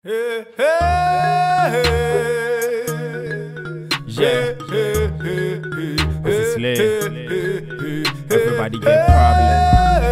Hey, hey, hey. Yeah. This is lit. Everybody get problem.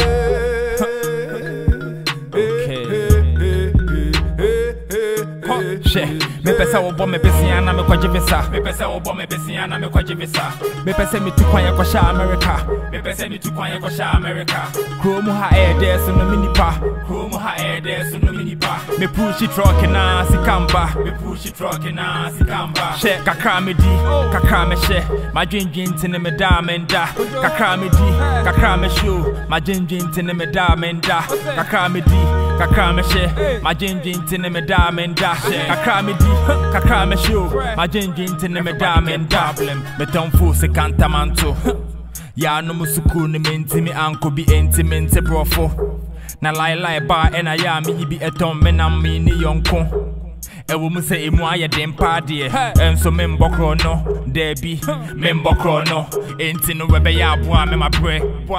Okay. Shit. Me pesa wo bo me besia na me kwaje visa. Me pesa wo bo me besia na me kwaje visa. Me pesa me tu kwan ya kwa sha America. Me pesa me tu kwan ya kwa sha America. Chrome ha air there so no mini pa. Chrome ha air there so no mini pa. Me push it truck na sikamba. Me push it truck na sikamba. She kakra me di, kakra me she. My dream tin me diamond da. Kakra me di, kakra me show. My dream tin me diamond da. Kakra me di, kakra me she. My dream tin me diamond da. Kakra me di, kakra me show. My dream tin me diamond da. Me don't fool se cantamanto. Ya no musuku ni menti mi anko bi enti mente brofo. Na lie ba ena ya mi bi eton me na mi ni yonko. Ewo mu se emu aye den pa de enso me mbokro no debi me mbokro no enti no webe ya aboa me mabre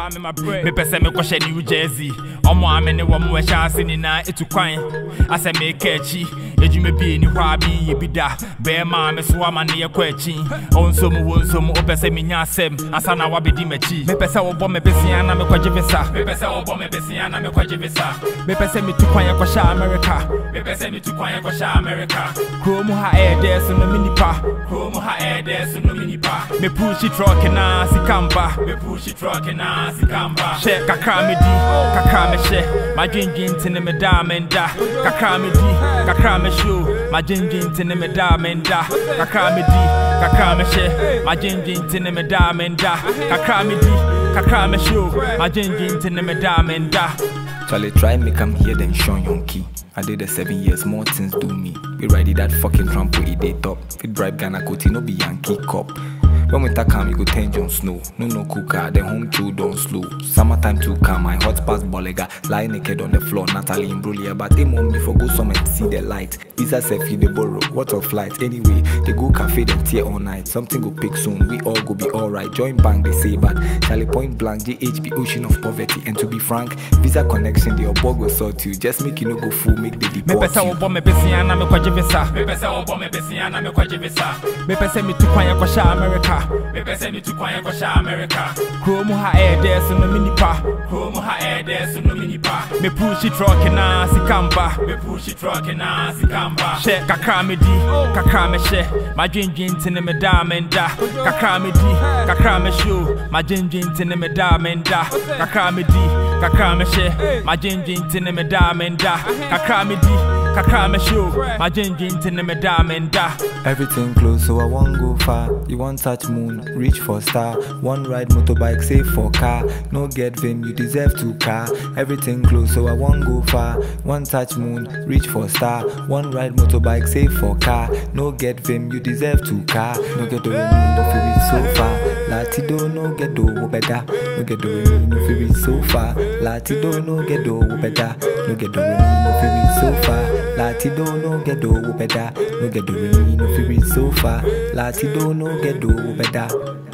me pese me kwhye New Jersey omo ame ne wo mu chance ni na etukwan ase me kachi ejume bi ni hwa bi ye bida be ma me so ama ne ye kwachi onso mu opese me nya asem asa na wabedi machi me pese wo bo me besia na me kwaje visa me pese wo bo me besia na me kwaje visa me pese me tukwan ya kwhye America me pese me tukwan ya kwhye America. Chrome ha air there so no mini pa. Chrome ha air there so no mini pa. Me push it truck na sikamba. Me push it truck na sikamba. She kakra me di, kakra me she. My dream tin me diamond da. Kakra me di, kakra me show. My dream tin me diamond da. Kakra me di, kakra me she. My dream tin me diamond da. Kakra me di, kakra me show. My dream tin me diamond da. Charlie try me come here then show yon key. I did the 7 years, more things do me. We ride that fucking trampo, it dey top. Fit bribe Ghana Koti, no be Yankee cop. When we tak calm, you go turn Jon Snow. No cooker, then home chill don't slow. Summertime too calm, my hot past Bolega. Lie naked on the floor, Natalie in Brulia. But they want me for go some and see the light. Visa selfie, they borrow, what of flight? Anyway, they go cafe, then tear all night. Something go pick soon, we all go be alright. Join bank, they say, but Charlie point blank, JHB ocean of poverty. And to be frank, visa connection, the obog will sort you. Just make you no go fool, make the deport you. Me pesa wo bo me besiana me kwaje visa. Me pesa wo bo me besiana me kwaje visa. Me pesa me tu kwan ya kwa sha America. Me pesa me tu kwan ya kwa sha America. Chrome ha air there so no mini pa. Chrome ha air there so no mini pa. Me push it truck na sikamba. Me push it truck na sikamba. She kakra me di, kakra me she. My dream tin me diamond da. Kakra me di, kakra me show. My dream tin me diamond da. Kakra me di, kakra me she. My dream tin me diamond da. Kakra me di, kakra me show. My dream tin me diamond da. Everything close, so I won't go far. You want touch moon, reach for star. One ride motorbike, save for car. No get vim, you deserve 2 car. Everything close, so I won't go far. One touch moon, reach for star. One ride motorbike, save for car. No get vim, you deserve 2 car. No get the rain, no feel reach so far. Latido no get do better. No get the rain, no feel reach so far. Latido no get do better. No get the rain, no feel reach so far. Latido no get do better. No get the rain, no feel reach so far. Latido no get do better.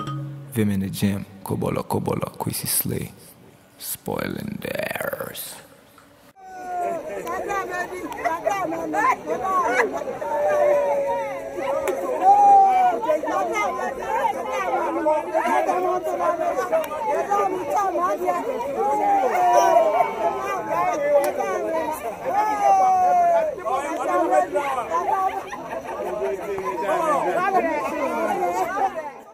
Vim in the gym, Kubolor, Kwesi slay. Spoiling theirs. Hey!